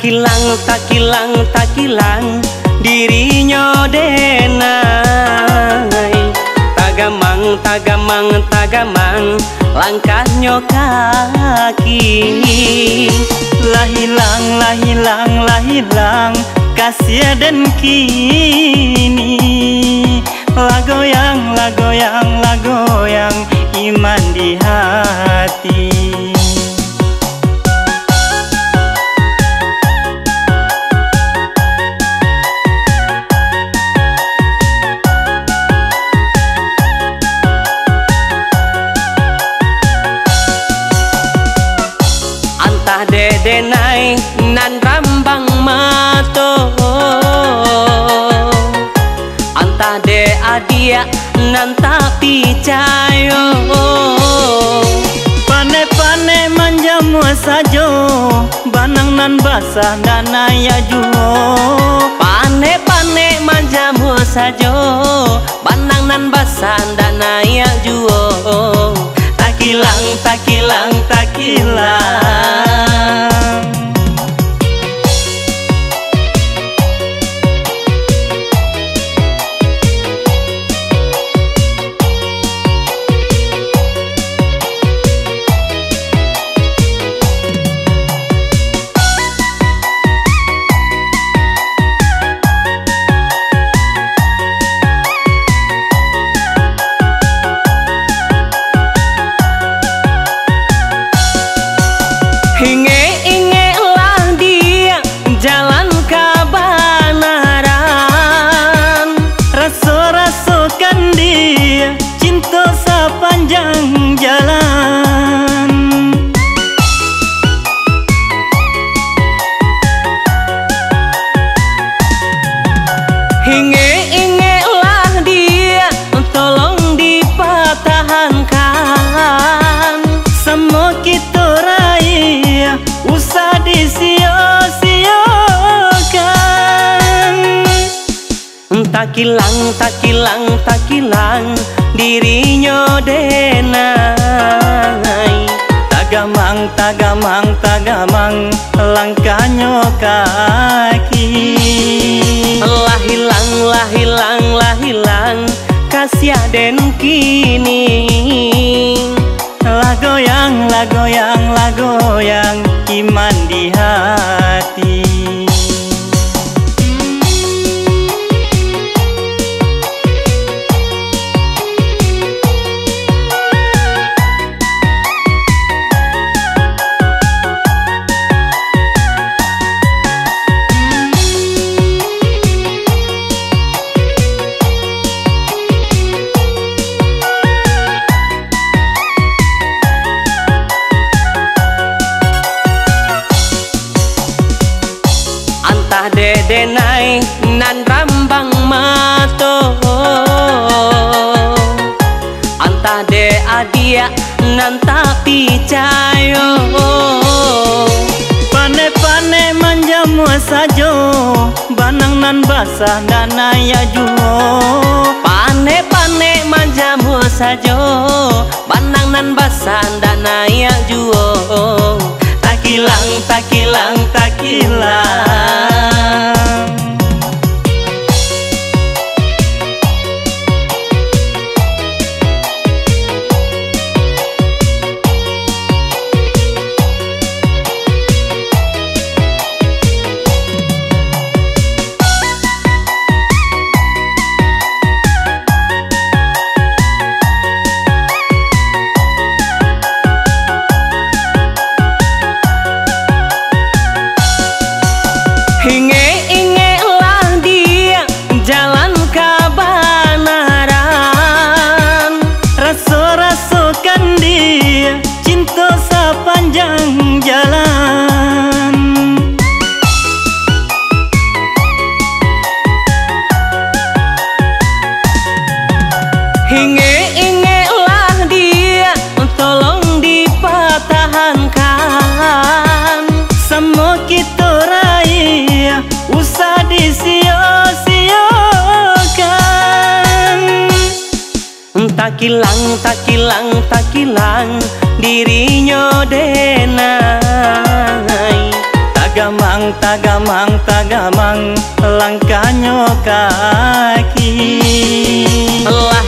takilang dirinya denai tagamang langkahnya kaki lah hilang kasih dan kini lagoyang iman di hati. Antah dedenai nan rambang mato, antah de adia nan tapi cayo, pane manjamu sajo banang nan basah dan ayah juo, pane manjamu sajo banang nan basah dan ayah juo. Takilang Inge lah dia jalan kabanaran, raso-rasokan dia cinta sepanjang jalan. Inge lah dia tolong dipatahankan, semua kita usah disia-siakan. Takilang dirinya denai tagamang langkahnya kaki lah hilang kasih den kini lagoyang iman di hati. Antah dedenai nan rambang mato, antah de adia nan tapi cayo, pane manjamu sajo banang nan basah dan ayah juo, pane manjamu sajo banang nan basah dan ayah juo. Takilang Inge lah dia jalan kabanaran, raso-rasokan dia cinta sepanjang jalan. Inge lah dia tolong dipatahankan, semua kita usah disia-siakan. Takilang dirinya denai tagamang tagamang langkahnya kaki. Lah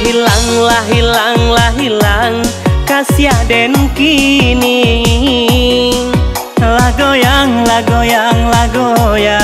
hilang kasih den kini. Lah goyang